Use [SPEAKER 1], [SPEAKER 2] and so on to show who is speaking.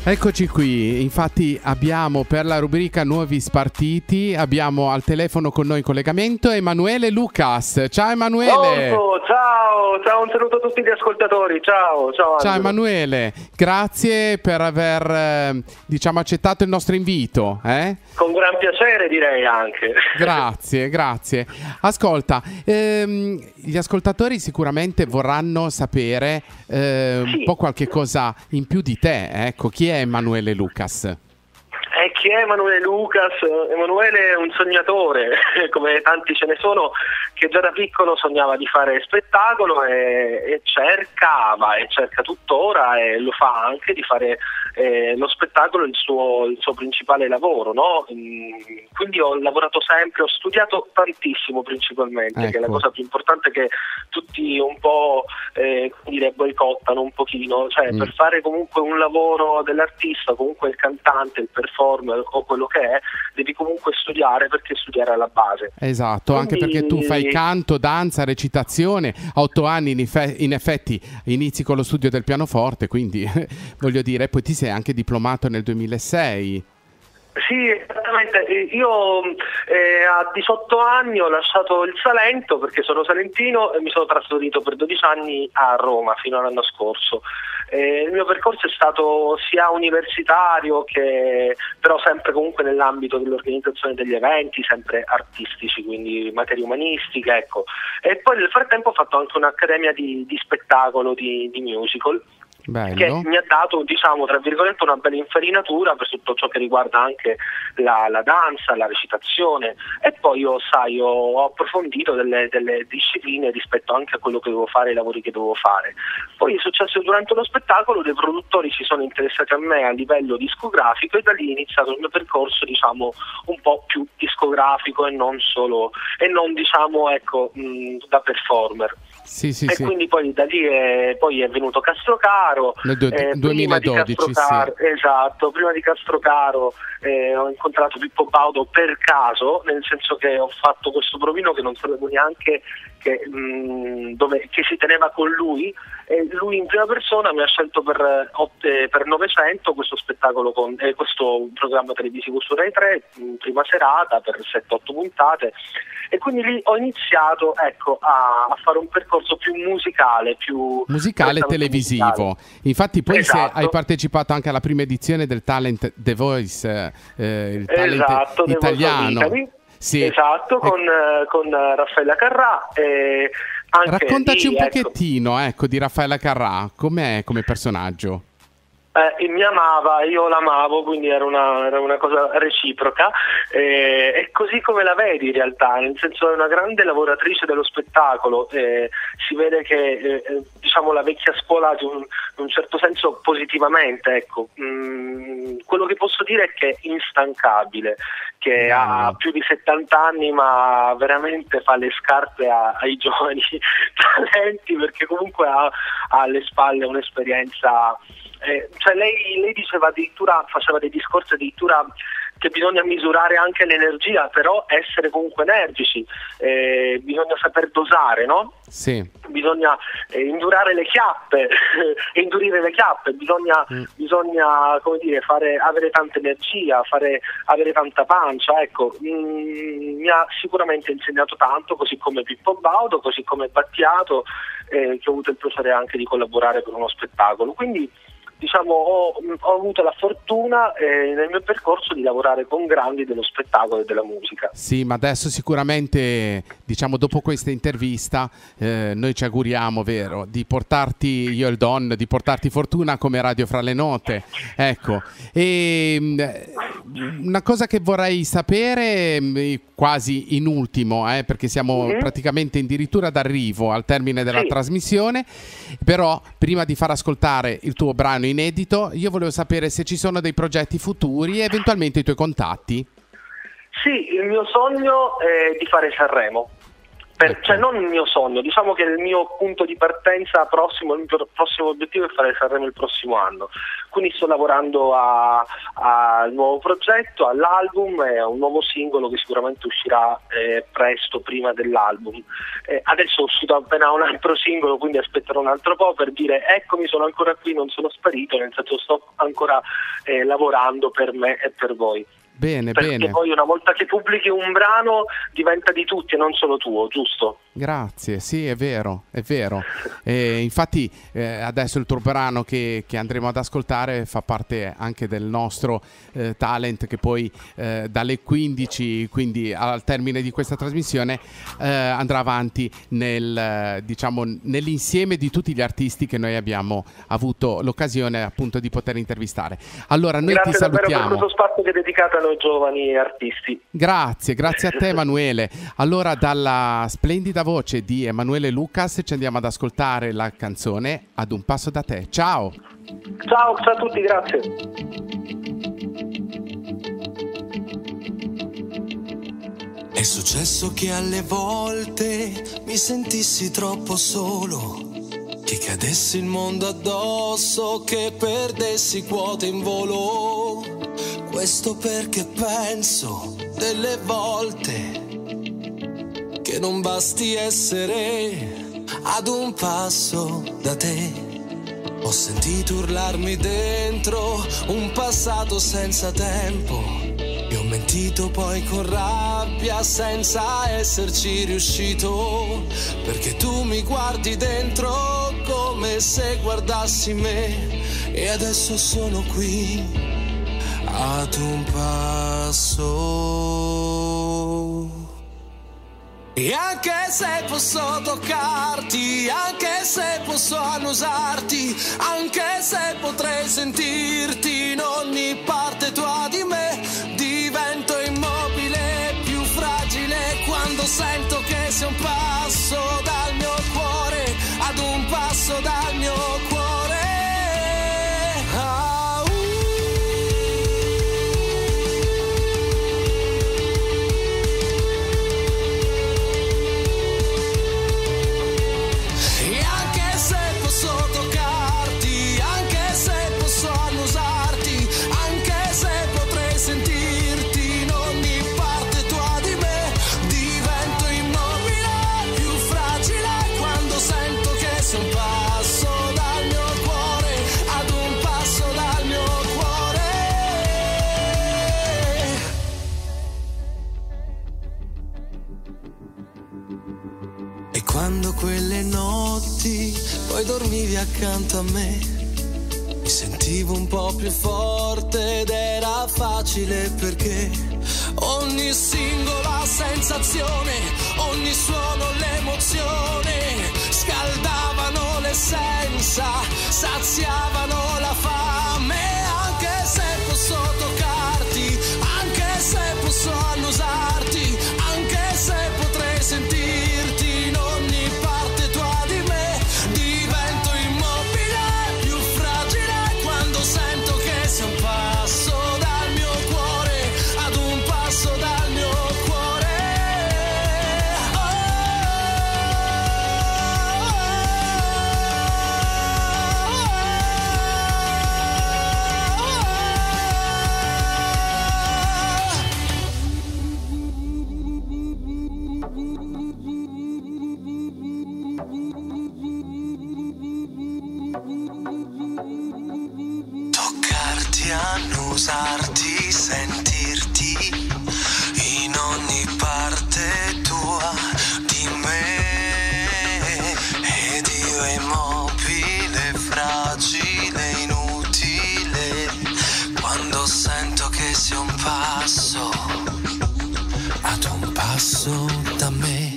[SPEAKER 1] Eccoci qui, infatti abbiamo per la rubrica Nuovi Spartiti, abbiamo al telefono con noi in collegamento Emanuele Lucas. Ciao Emanuele!
[SPEAKER 2] Pronto, ciao, un saluto a tutti gli ascoltatori, ciao.
[SPEAKER 1] Ciao Emanuele, grazie per aver accettato il nostro invito.
[SPEAKER 2] Con gran piacere direi anche.
[SPEAKER 1] Grazie. Ascolta, gli ascoltatori sicuramente vorranno sapere un po' qualche cosa in più di te, ecco, chi è Emanuele Lucas?
[SPEAKER 2] Chi è Emanuele Lucas? Emanuele è un sognatore, come tanti ce ne sono, che già da piccolo sognava di fare spettacolo e cerca tuttora e lo fa anche di fare lo spettacolo il suo principale lavoro, no? Quindi ho lavorato sempre, ho studiato tantissimo principalmente, ecco. Che è la cosa più importante che tutti un po' boicottano un pochino, cioè per fare comunque un lavoro dell'artista, comunque il cantante, il performer o quello che è, devi comunque studiare, perché studiare è la base.
[SPEAKER 1] Esatto, quindi... anche perché tu fai canto, danza, recitazione, a 8 anni in effetti inizi con lo studio del pianoforte, quindi voglio dire, poi ti sei anche diplomato nel 2006.
[SPEAKER 2] Sì, esattamente. Io a 18 anni ho lasciato il Salento perché sono salentino e mi sono trasferito per 12 anni a Roma fino all'anno scorso. Il mio percorso è stato sia universitario che però sempre comunque nell'ambito dell'organizzazione degli eventi, sempre artistici, quindi materie umanistiche, ecco. E poi nel frattempo ho fatto anche un'accademia di spettacolo, di musical.
[SPEAKER 1] Bello.
[SPEAKER 2] Che mi ha dato, diciamo, tra virgolette, una bella infarinatura per tutto ciò che riguarda anche la danza, la recitazione, e poi ho approfondito delle discipline rispetto anche a quello che dovevo fare, ai lavori che dovevo fare. Poi è successo durante lo spettacolo, dei produttori si sono interessati a me a livello discografico e da lì è iniziato il mio percorso, diciamo, un po' più discografico e non diciamo, ecco, da performer.
[SPEAKER 1] Sì.
[SPEAKER 2] Quindi poi da lì è venuto Castrocaro
[SPEAKER 1] nel 2012.
[SPEAKER 2] Esatto, prima di Castrocaro ho incontrato Pippo Baudo per caso, nel senso che ho fatto questo provino che non sapevo neanche che si teneva con lui, e lui in prima persona mi ha scelto per 900 questo spettacolo questo programma televisivo su Rai 3, prima serata per 7-8 puntate, e quindi lì ho iniziato, ecco, a fare un percorso più musicale
[SPEAKER 1] televisivo.
[SPEAKER 2] Musicale.
[SPEAKER 1] Infatti poi
[SPEAKER 2] esatto.
[SPEAKER 1] Hai partecipato anche alla prima edizione del Talent The Voice, il talent italiano.
[SPEAKER 2] Sì. Esatto, con Raffaella Carrà.
[SPEAKER 1] Raccontaci un pochettino, ecco, di Raffaella Carrà, com'è come personaggio?
[SPEAKER 2] Mi amava, io l'amavo, quindi era una cosa reciproca, e così come la vedi in realtà, nel senso è una grande lavoratrice dello spettacolo, si vede che diciamo la vecchia scuola in un certo senso positivamente, ecco. Quello che posso dire è che è instancabile, che ha più di 70 anni ma veramente fa le scarpe ai giovani talenti, perché comunque ha alle spalle un'esperienza. Cioè lei diceva addirittura, faceva dei discorsi addirittura che bisogna misurare anche l'energia, però essere comunque energici, bisogna saper dosare, no?
[SPEAKER 1] Sì.
[SPEAKER 2] Bisogna indurire le chiappe, bisogna come dire, avere tanta energia, avere tanta pancia, ecco. Mi ha sicuramente insegnato tanto, così come Pippo Baudo, così come Battiato, che ho avuto il piacere anche di collaborare per uno spettacolo. Quindi diciamo ho avuto la fortuna nel mio percorso di lavorare con grandi dello spettacolo e della musica.
[SPEAKER 1] Sì, ma adesso sicuramente, diciamo, dopo questa intervista noi ci auguriamo, vero, di portarti, io e il Don, di portarti fortuna come Radio Fra le Note, ecco. E una cosa che vorrei sapere, quasi in ultimo, perché siamo praticamente addirittura d'arrivo al termine della trasmissione, però prima di far ascoltare il tuo brano inedito, io volevo sapere se ci sono dei progetti futuri e eventualmente i tuoi contatti.
[SPEAKER 2] Sì, il mio sogno è di fare Sanremo. Cioè non il mio sogno, diciamo che il mio punto di partenza prossimo, il mio prossimo obiettivo è fare Sanremo il prossimo anno, quindi sto lavorando a al nuovo progetto, all'album e a un nuovo singolo che sicuramente uscirà presto, prima dell'album. Adesso è uscito appena un altro singolo, quindi aspetterò un altro po' per dire eccomi, sono ancora qui, non sono sparito, nel senso sto ancora lavorando per me e per voi.
[SPEAKER 1] Bene,
[SPEAKER 2] perché
[SPEAKER 1] bene.
[SPEAKER 2] poi una volta che pubblichi un brano diventa di tutti e non solo tuo, giusto?
[SPEAKER 1] Grazie, sì, è vero, è vero. Infatti adesso il tuo brano che andremo ad ascoltare fa parte anche del nostro talent, che poi dalle 15, quindi al termine di questa trasmissione, andrà avanti nell'insieme di tutti gli artisti che noi abbiamo avuto l'occasione appunto di poter intervistare. Allora noi
[SPEAKER 2] Grazie
[SPEAKER 1] ti salutiamo.
[SPEAKER 2] Grazie per questo spazio che dedicate a noi giovani artisti.
[SPEAKER 1] Grazie a te Emanuele. Allora dalla splendida voce di Emanuele Lucas ci andiamo ad ascoltare la canzone Ad un passo da te. Ciao
[SPEAKER 2] a tutti, grazie.
[SPEAKER 3] È successo che alle volte mi sentissi troppo solo, che cadessi il mondo addosso, che perdessi quote in volo. Questo perché penso delle volte che non basti essere ad un passo da te. Ho sentito urlarmi dentro un passato senza tempo e ho mentito poi con rabbia senza esserci riuscito, perché tu mi guardi dentro come se guardassi me e adesso sono qui ad un passo. E anche se posso toccarti, anche se posso annusarti, anche se potrei sentirti in ogni parte tua di me, divento immobile, più fragile quando sento che sei un passo dal mio cuore, ad un passo dal mio cuore. Quando quelle notti poi dormivi accanto a me, mi sentivo un po' più forte ed era facile perché ogni singola sensazione, ogni suono, l'emozione scaldavano l'essenza, saziavano la fame. Anche se posso toccarti, anche se posso annusarti, anche se potrei sentirti in ogni parte tua di me, divento immobile, più fragile quando sento che sei un passo dal mio cuore, ad un passo dal mio cuore. Toccarti, annusarti, sentirti in ogni parte tua di me, ed io immobile, fragile, inutile quando sento che sei un passo, ad un passo da me.